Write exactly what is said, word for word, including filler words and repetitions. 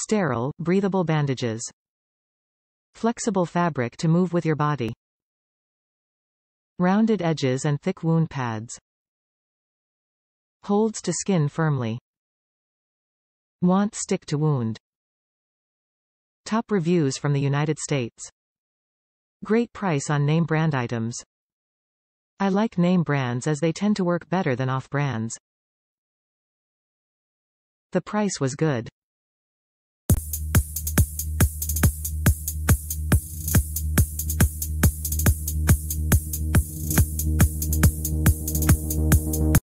Sterile, breathable bandages. Flexible fabric to move with your body. Rounded edges and thick wound pads. Holds to skin firmly. Want stick to wound. Top reviews from the United States. Great price on name brand items. I like name brands as they tend to work better than off brands. The price was good.